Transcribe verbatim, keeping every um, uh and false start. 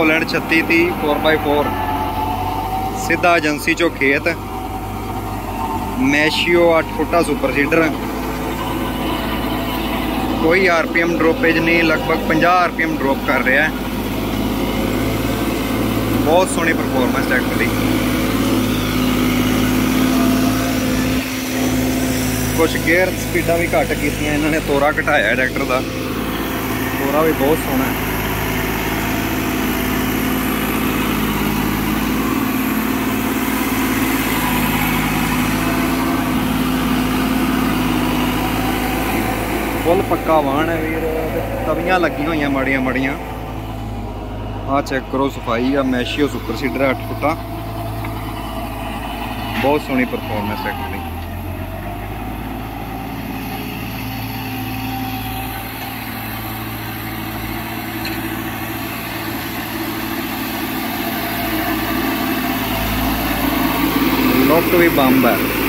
Holland छत्ती थी four by four सीधा एजेंसी चो खेत मैशियो अठ फुटा सुपर सीडर कोई आरपीएम ड्रॉपेज नहीं लगभग पचास आरपीएम ड्रॉप कर रहा है। बहुत सोहनी परफॉर्मेंस ट्रैक्टर की। कुछ गेयर स्पीडा भी घट की इन्होंने तोरा घटाया ट्रैक्टर का तोरा भी बहुत सोहना है। फुल पक्का वाहन है वीर तवियां लगी हुई माड़िया माड़िया आ चेक करो सफाई आ मैशियो सुपर सीडर अठ फुटा बहुत सोहनी परफॉर्मेंस ट्रैक्टर की। लुक भी बंब है।